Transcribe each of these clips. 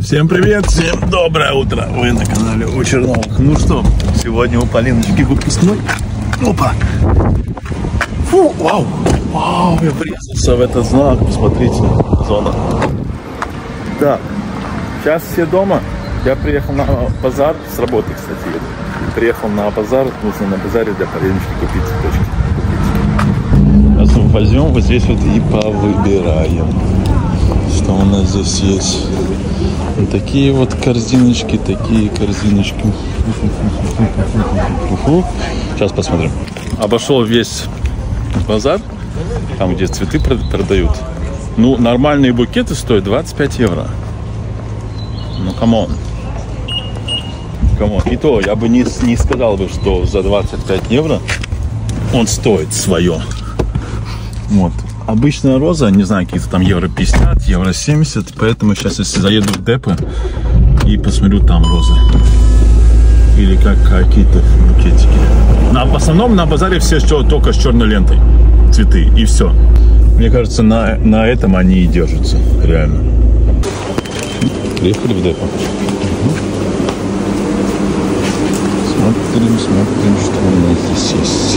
Всем привет, всем доброе утро. Вы на канале у Черновых. Ну что, сегодня у Полиночки выпускной. Опа. Фу, вау. Вау, я врезался в этот знак. Посмотрите, зона. Так, сейчас все дома. Я приехал на базар с работы, кстати. Приехал на базар, нужно на базаре для Полиночки купить цветочки. Сейчас мы возьмем вот здесь вот и повыбираем, что у нас здесь есть. Вот такие вот корзиночки, такие корзиночки. Сейчас посмотрим. Обошел весь базар, там где цветы продают. Ну, нормальные букеты стоят 25 евро. Ну, камон. И то, я бы не сказал бы, что за 25 евро он стоит свое. Вот. Обычная роза, не знаю, какие-то там евро 50, евро 70. Поэтому сейчас, если заеду в депо и посмотрю там розы. Или как какие-то букетики. В основном на базаре все только с черной лентой. Цветы и все. Мне кажется, на этом они и держатся. Реально. Приехали в депо. Смотрим, что у нас здесь есть.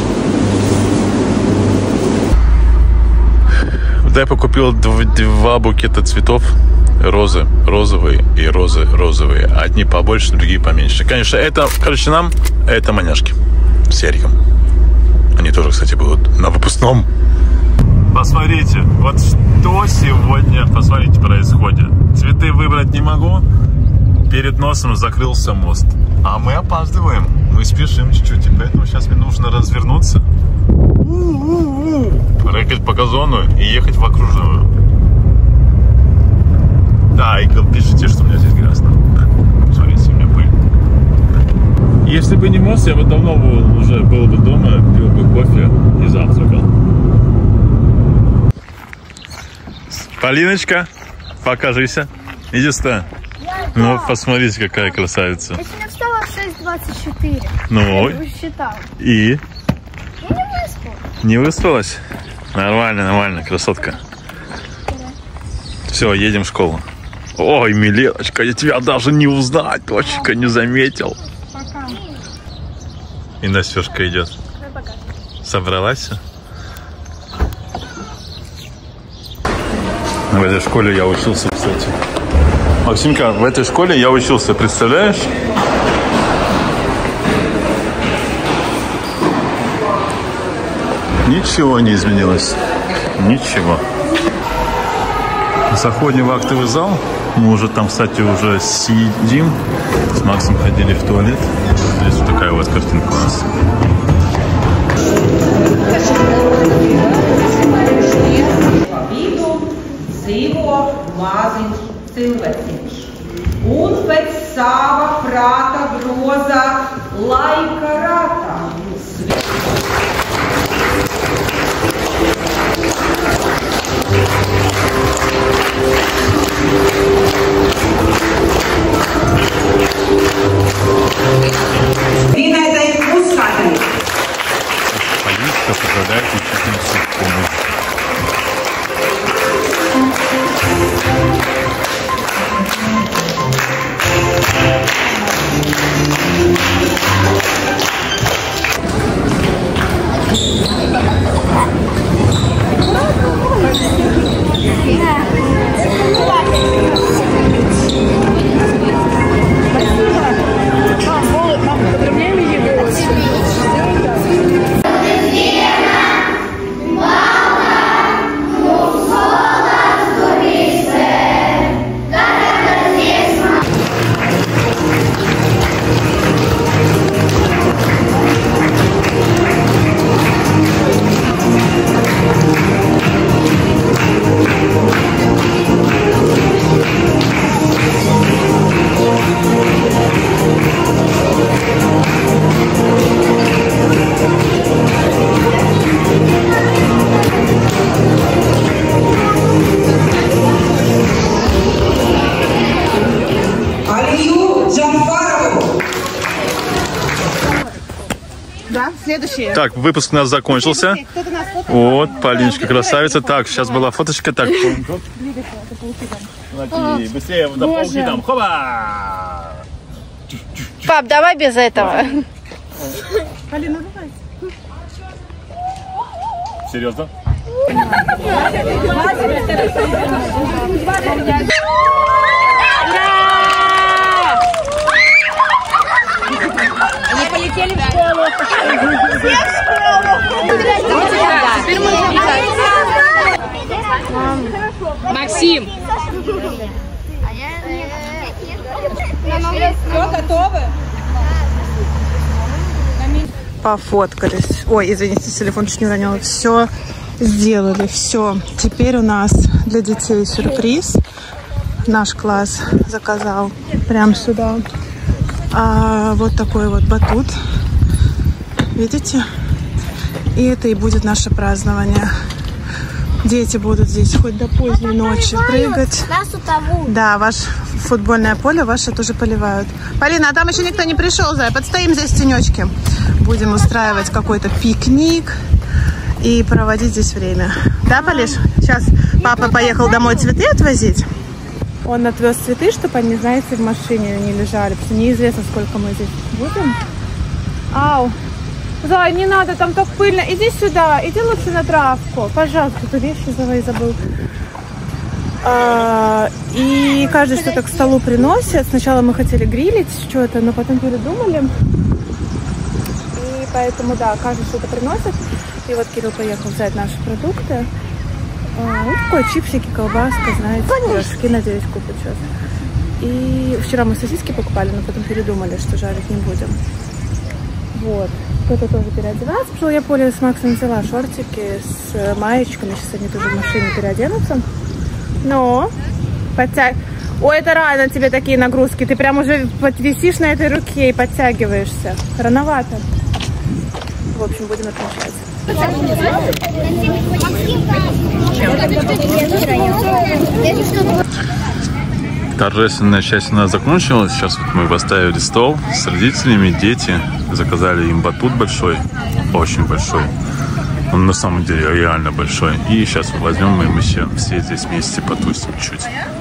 В депо купил два букета цветов. Розы розовые и розы розовые. Одни побольше, другие поменьше. Конечно, это, нам это маняшки с Яриком. Они тоже, кстати, будут на выпускном. Посмотрите, вот что сегодня, посмотрите, происходит. Цветы выбрать не могу. Перед носом закрылся мост. А мы опаздываем. Мы спешим чуть-чуть. И поэтому сейчас мне нужно развернуться. Проехать по газону и ехать в окружную. Да, и пишите, что у меня здесь грязно. Смотрите, у меня пыль. Если бы не мост, я бы давно уже был бы дома, пил бы кофе и завтракал. Полиночка, покажись. Иди сюда. Ну, посмотрите, какая красавица. Я сегодня встала в 6:24. Ну, я считала. И? Я не выспалась. Не выспалась? Нормально, красотка. Все, едем в школу. Ой, Миленочка, я тебя даже не узнать, точка не заметил. Пока. И Настюшка идет. Пока. Собралась? В этой школе я учился, кстати. Максимка, в этой школе я учился, представляешь? Ничего не изменилось. Ничего. Заходим в актовый зал. Мы уже там, кстати, уже сидим. С Максом ходили в туалет. Здесь вот такая вот картинка у нас. Un pēc sava prāta groza laika rātā. Vinētais uzskatīt. Полиночка поздравляет учительницу помощи. Да, следующее. Так, выпуск у нас закончился. Вот, Полиночка красавица. Так, сейчас была фоточка. Так, Смотри, быстрее до полки там. Хоба! Пап, давай без этого. Полина, давай. Серьезно? Они полетели в школу. Теперь можно бежать. Максим. Все, готовы? Пофоткались. Ой, извините, телефон чуть не уронила. Все сделали, все. Теперь у нас для детей сюрприз. Наш класс заказал прямо сюда. Вот такой вот батут. Видите? И это и будет наше празднование. Дети будут здесь хоть до поздней ночи прыгать. Да, ваше футбольное поле ваше тоже поливают. Полина, а там еще никто не пришел, Зай. Подстоим здесь в тенечке. Будем устраивать какой-то пикник и проводить здесь время. Да, Полиш? Сейчас папа поехал домой цветы отвозить. Он отвез цветы, чтобы они, знаете, в машине не лежали. Потому что неизвестно, сколько мы здесь будем. Ау. Зай, не надо, там так пыльно. Иди сюда, иди лучше на травку. Пожалуйста, тут вещи забыл. И каждый что-то к столу приносит. Сначала мы хотели грилить что-то, но потом передумали. И поэтому, да, каждый что-то приносит. И вот Кирилл поехал взять наши продукты. Вот такое, чипсики, колбаска, знаете, пирожки, надеюсь, купят сейчас. И вчера мы сосиски покупали, но потом передумали, что жарить не будем. Вот. Кто-то тоже переодевается. Пошел я Поле с Максом взяла шортики с маечками. Сейчас они тоже в машине переоденутся. Но Ой, это рано тебе такие нагрузки. Ты прям уже висишь на этой руке и подтягиваешься. Рановато. В общем, будем отмечать. Торжественная часть у нас закончилась. Сейчас вот мы поставили стол с родителями, дети. Заказали им батут большой, очень большой. Он на самом деле реально большой. И сейчас возьмем и мы все здесь вместе потусим чуть.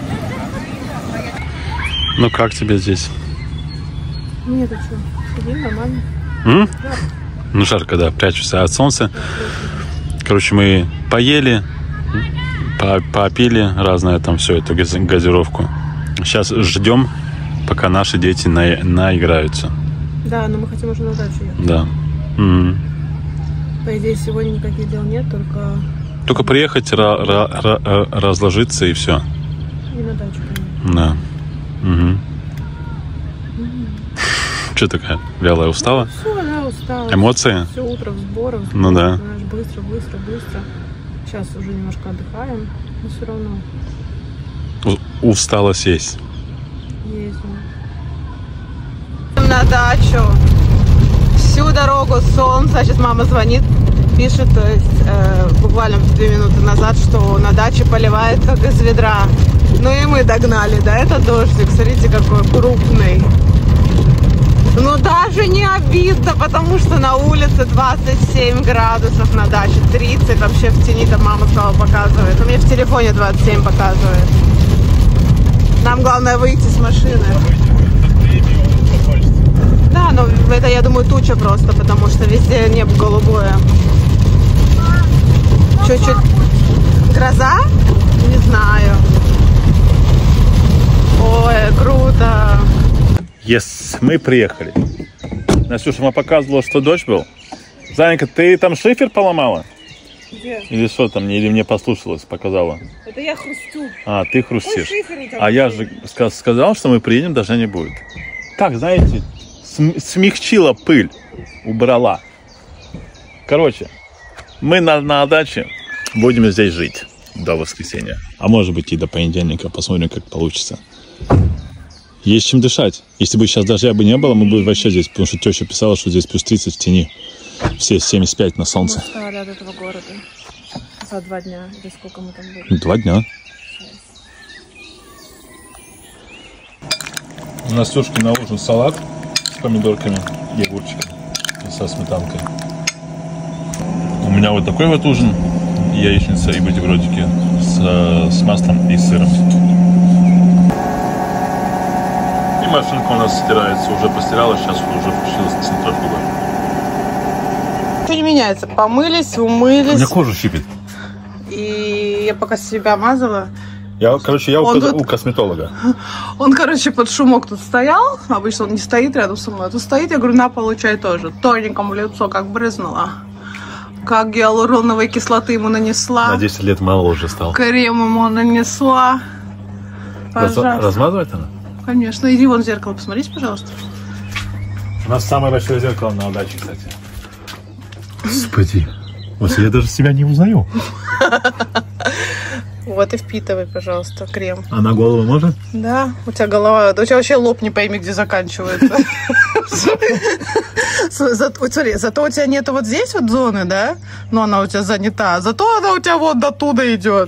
Ну как тебе здесь? Нет, а что? Сидим нормально. Да. Ну жарко, да, прячемся от солнца. Короче, мы поели, попили разное там все, эту газировку. Сейчас ждем, пока наши дети наиграются. Да, но мы хотим уже на дачу ехать. Да. Угу. По идее, сегодня никаких дел нет, только... Только приехать, разложиться и все. И на дачу, конечно. Да. Угу. Что такая? Вялая, устала? Все, да, устала. Эмоции? Все утро в сборах. Ну да. Знаешь, быстро. Сейчас уже немножко отдыхаем, но все равно. Устала сесть. Ездим. На дачу. Всю дорогу солнце. Сейчас мама звонит, пишет, то есть буквально 2 минуты назад, что на даче поливает как из ведра. Ну и мы догнали, да, это дождик. Смотрите, какой крупный. Но даже не обидно, потому что на улице 27 градусов, на даче 30. Вообще в тени там мама сказала, показывает. У меня в телефоне 27 показывает. Нам главное выйти с машины. Да, но это, я думаю, туча просто, потому что везде небо голубое. Чуть-чуть. Гроза? Не знаю. Ой, круто. Yes, мы приехали. Настюша, мама показывала, что дождь был. Занька, ты там шифер поломала? Где? Или что там, или мне послушалась, показала? Это я хрустю. А, ты хрустишь. Ой, а я же сказал, что мы приедем, дождя не будет. Так, знаете, смягчила пыль, убрала. Короче, мы на даче будем здесь жить до воскресенья. А может быть и до понедельника, посмотрим, как получится. Есть чем дышать. Если бы сейчас дождя бы не было, мы бы вообще здесь, потому что теща писала, что здесь плюс 30 в тени. Все 75 на солнце. Мы устали от этого города. За 2 дня. Или сколько мы там были? 2 дня. У нас Настюшки на ужин салат с помидорками и огурчиком и со сметанкой. У меня вот такой вот ужин. Яичница и бутербродики с маслом и сыром. И машинка у нас стирается, уже постирала, сейчас уже включилась центрофуга. Ничего не меняется. Помылись, У меня умылись. кожа щипит. И я пока себя мазала. Я у тут- косметолога. Он, короче, под шумок тут стоял. Обычно он не стоит рядом со мной. А тут стоит, я говорю, на, получай тоже. Тоненькому лицо как брызнуло. Как гиалуроновой кислоты ему нанесла. На 10 лет мало уже стал. Крем ему нанесла. Пожалуйста. Размазывает она? Конечно. Иди вон в зеркало, посмотрите, пожалуйста. У нас самое большое зеркало на даче, кстати. Господи. Вот я даже себя не узнаю. Вот и впитывай, пожалуйста, крем. А на голову можно? Да, у тебя голова, да у тебя вообще лоб не пойми, где заканчивается. Смотри, зато у тебя нету вот здесь вот зоны, да? Но она у тебя занята. Зато она у тебя вот до туда идет.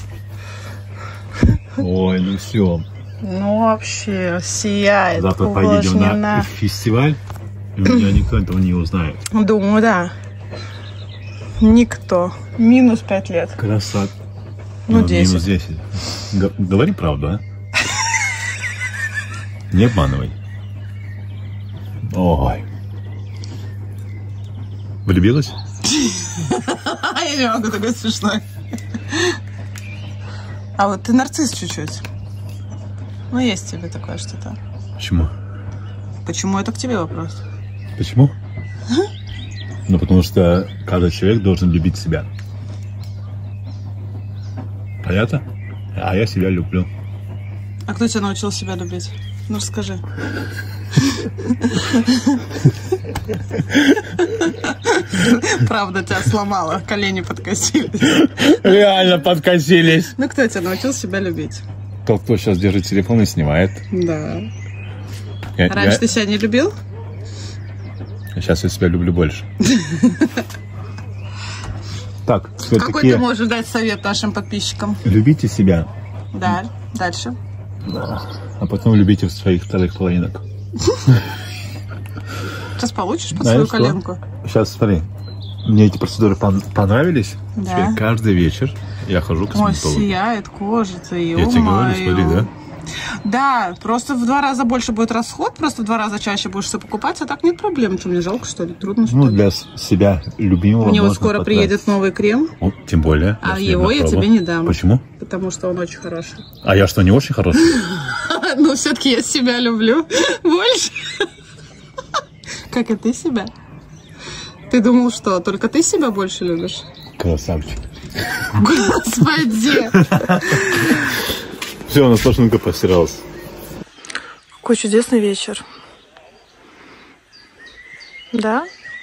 Ой, ну все. Ну вообще, сияет. Завтра поедем на увлажнена. фестиваль, и у меня никто этого не узнает. Думаю, да. Никто. Минус 5 лет. Красот. Ну, 10. Минус 10. Говори правду, а? Не обманывай. Ой. Влюбилась? Я не могу, такой смешной. А вот ты нарцисс чуть-чуть. Ну, есть в тебе такое что-то. Почему? Почему это к тебе вопрос? Почему? Ну, потому что каждый человек должен любить себя. Понятно? А я себя люблю. А кто тебя научил себя любить? Ну, расскажи. Правда, тебя сломала, колени подкосились. Реально подкосились. Ну, кто тебя научил себя любить? Тот, кто сейчас держит телефон и снимает. Да. Раньше ты себя не любил? Сейчас я себя люблю больше. Так, Какой ты все-таки можешь дать совет нашим подписчикам? любите себя, Да, дальше. а потом любите своих вторых половинок. Сейчас получишь под Знаешь свою что? коленку? Сейчас смотри, мне эти процедуры понравились. Да. Теперь каждый вечер я хожу к Ой, косметологу. сияет кожа-то, Я тебе говорю, смотри, да? Да, просто в 2 раза больше будет расход, просто в 2 раза чаще будешь все покупать, а так нет проблем. Что, мне жалко, что ли? Трудно, что Ну, ли? для себя любимого. У него можно скоро потратить. приедет новый крем, Ну, тем более. а если его я попробую. тебе не дам. Почему? Потому что он очень хороший. А я что, не очень хороший? Ну, все-таки я себя люблю больше. Как и ты себя? Ты думал, что только ты себя больше любишь? Красавчик. Господи! Все, у нас машинка постиралась. Какой чудесный вечер. Да?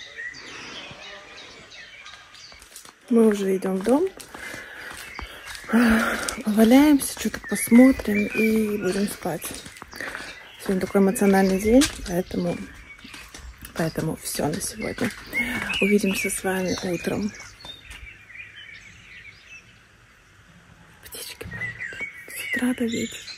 Мы уже идем в дом. Поваляемся, что-то посмотрим и будем спать. Сегодня такой эмоциональный день, поэтому все на сегодня. Увидимся с вами утром. Птички поют с утра до вечера.